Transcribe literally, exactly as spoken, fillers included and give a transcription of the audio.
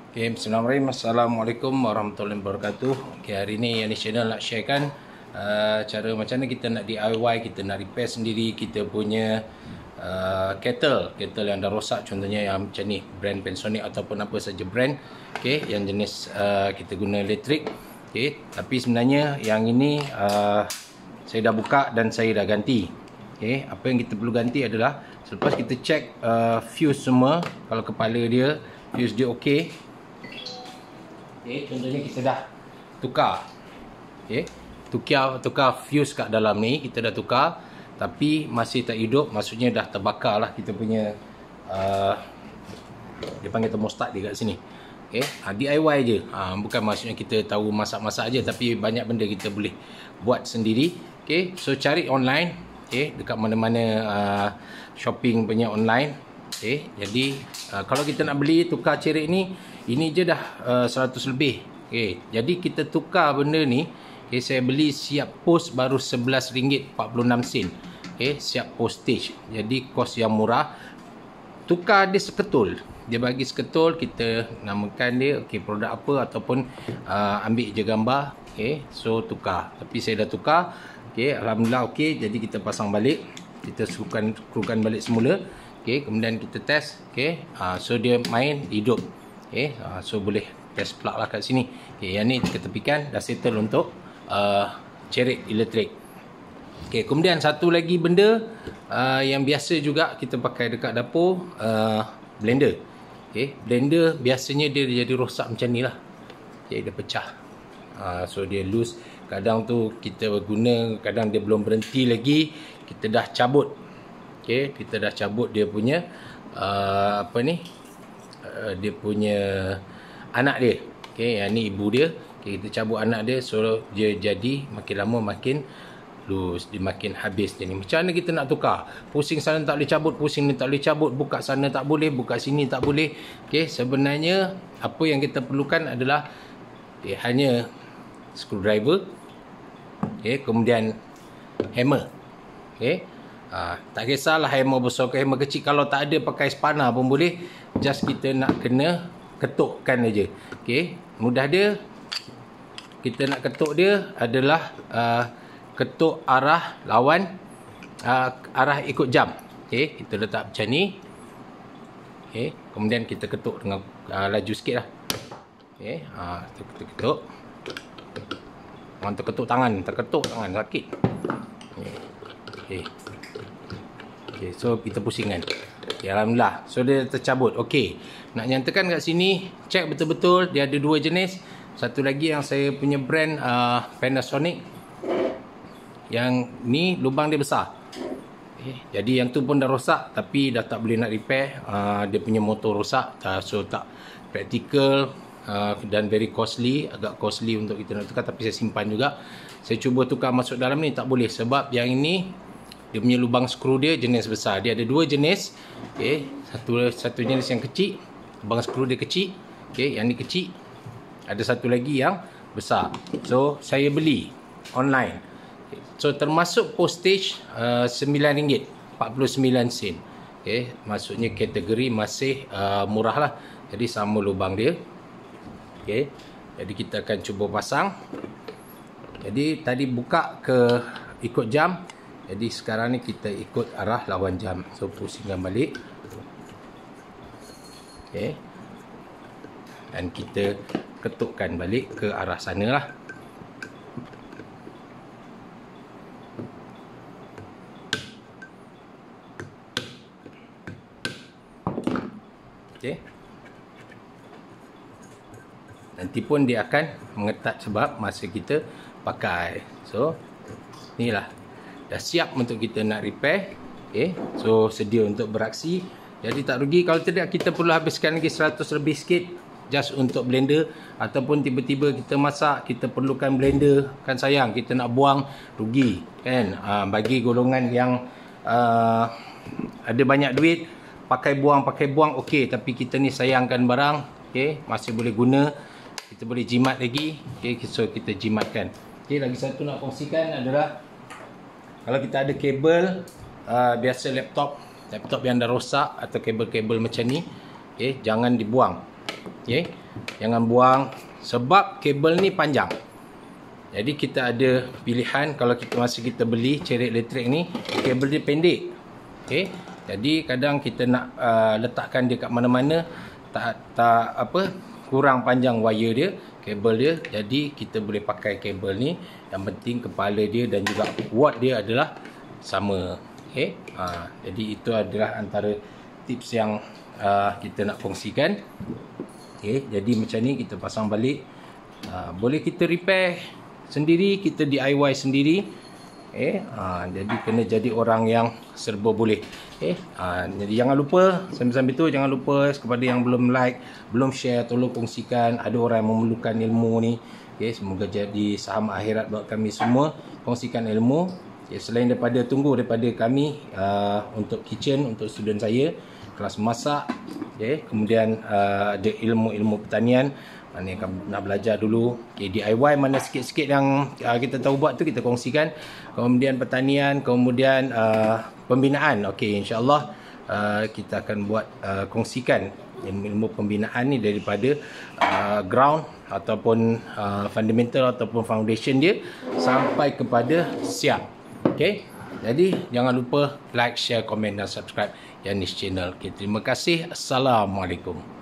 Okay, Bismillahirrahmanirrahim. Assalamualaikum warahmatullahi wabarakatuh. Okay, hari ni Yanis Channel nak sharekan uh, cara macam mana kita nak D I Y, kita nak repair sendiri kita punya uh, kettle kettle yang dah rosak, contohnya yang macam ni, brand Panasonic ataupun apa saja brand, okay, yang jenis uh, kita guna elektrik. Okay, tapi sebenarnya yang ini uh, saya dah buka dan saya dah ganti. Okay, apa yang kita perlu ganti adalah selepas kita check uh, fuse semua, kalau kepala dia fuse dia okey. Okay, contohnya kita dah tukar, okay, tukar tukar fuse kat dalam ni, kita dah tukar tapi masih tak hidup, maksudnya dah terbakar lah kita punya uh, dia panggil thermostat dia kat sini. Okay, uh, D I Y je, uh, bukan maksudnya kita tahu masak-masak aje, tapi banyak benda kita boleh buat sendiri. Okay, so cari online, okay, dekat mana-mana uh, shopping punya online. Okay, jadi uh, kalau kita nak beli tukar cerik ni, ini je dah uh, seratus lebih. Okay, jadi kita tukar benda ni, okay, saya beli siap post baru sebelas ringgit empat puluh enam sen. Okay, siap postage, jadi kos yang murah. Tukar dia seketul, dia bagi seketul, kita namakan dia, okay, produk apa, ataupun uh, ambil je gambar. Okay, so tukar, tapi saya dah tukar. Okay, Alhamdulillah okey, jadi kita pasang balik, kita suruhkan krukan balik semula. Okay, kemudian kita test. Okay, uh, so dia main hidup. Okay, uh, so boleh test plug lah kat sini. Okay, yang ni kita tepikan, dah settle untuk uh, cerik elektrik. Okay, kemudian satu lagi benda uh, yang biasa juga kita pakai dekat dapur, uh, blender. Okay, blender biasanya dia jadi rosak macam ni lah. Okay, dia pecah. Uh, so dia loose. Kadang tu kita guna, kadang dia belum berhenti lagi, kita dah cabut. Okay, kita dah cabut dia punya uh, apa ni, uh, dia punya anak dia. Okay, yang ni ibu dia. Okay, kita cabut anak dia, so dia jadi makin lama makin loose, dia makin habis dia ni. Macam mana kita nak tukar? Pusing sana tak boleh cabut, pusing ni tak boleh cabut, buka sana tak boleh, buka sini tak boleh. Okay, sebenarnya apa yang kita perlukan adalah, okay, hanya screwdriver, okay, kemudian hammer. Okay, ha, tak kisahlah hammer besar ke hammer kecil, kalau tak ada pakai spana pun boleh, just kita nak kena ketukkan aja. Okay, mudah dia. Kita nak ketuk dia adalah uh, ketuk arah lawan, uh, arah ikut jam. Okay, kita letak macam ni. Okay, kemudian kita ketuk dengan uh, laju sikit lah. Okay, uh, kita ketuk. Orang terketuk tangan, terketuk tangan, sakit. Okay, okay, so kita pusingkan. Okay, Alhamdulillah, so dia tercabut. Okay, nak nyatakan kat sini, check betul-betul dia ada dua jenis. Satu lagi yang saya punya brand uh, Panasonic, yang ni lubang dia besar. Okay, jadi yang tu pun dah rosak, tapi dah tak boleh nak repair. Uh, dia punya motor rosak, uh, so tak praktikal. Uh, dan very costly, agak costly untuk kita nak tukar, tapi saya simpan juga. Saya cuba tukar masuk dalam ni, tak boleh, sebab yang ini dia punya lubang skru dia jenis besar. Dia ada dua jenis. Okay, satu satu jenis yang kecil, lubang skru dia kecil. Okay, yang ni kecil. Ada satu lagi yang besar. So saya beli online. Okay, so termasuk postage uh, sembilan ringgit empat puluh sembilan sen. Okay, maksudnya kategori masih uh, murah lah. Jadi sama lubang dia. Okay, jadi kita akan cuba pasang. Jadi tadi buka ke ikut jam, jadi sekarang ni kita ikut arah lawan jam. So pusingkan balik. Okay, dan kita ketukkan balik ke arah sana lah. Okay, nanti pun dia akan mengetat sebab masa kita pakai. So inilah dah siap untuk kita nak repair. Okay, so sedia untuk beraksi. Jadi tak rugi. Kalau tidak, kita perlu habiskan lagi seratus lebih sikit just untuk blender. Ataupun tiba-tiba kita masak, kita perlukan blender, kan sayang, kita nak buang, rugi kan. uh, Bagi golongan yang uh, ada banyak duit, pakai buang pakai buang okey, tapi kita ni sayangkan barang. Okay, masih boleh guna, kita boleh jimat lagi. Okay, so kita jimatkan. Okay, lagi satu nak kongsikan adalah, kalau kita ada kabel uh, biasa laptop laptop yang dah rosak atau kabel-kabel macam ni, okay, jangan dibuang. Okay. Jangan buang sebab kabel ni panjang. Jadi kita ada pilihan kalau kita masa kita beli cerit elektrik ni, kabel dia pendek. Okey. Jadi kadang kita nak uh, letakkan dia kat mana-mana, tak tak apa, kurang panjang wire dia, kabel dia. Jadi kita boleh pakai kabel ni. Yang penting kepala dia dan juga watt dia adalah sama. Okey. Ha, jadi itu adalah antara tips yang uh, kita nak kongsikan. Okey, jadi macam ni kita pasang balik. Uh, boleh kita repair sendiri, kita D I Y sendiri. Eh, ha, jadi kena jadi orang yang serba boleh. Eh, ha, jadi jangan lupa, sambil-sambil tu jangan lupa kepada yang belum like, belum share, tolong kongsikan. Ada orang yang memerlukan ilmu ni. Okay, semoga jadi saham akhirat buat kami semua. Kongsikan ilmu. Okay, selain daripada tunggu daripada kami uh, untuk kitchen, untuk student saya, kelas masak. Okay, kemudian uh, ada ilmu-ilmu pertanian. Mana yang nak belajar dulu, okay, D I Y mana sikit-sikit yang uh, kita tahu buat tu kita kongsikan. Kemudian pertanian, kemudian uh, pembinaan. Okey, insya-Allah uh, kita akan buat uh, kongsikan ilmu-ilmu pembinaan ni daripada uh, ground ataupun uh, fundamental ataupun foundation dia sampai kepada siap. Okey. Jadi jangan lupa like, share, komen dan subscribe Yanis channel. Okay, terima kasih. Assalamualaikum.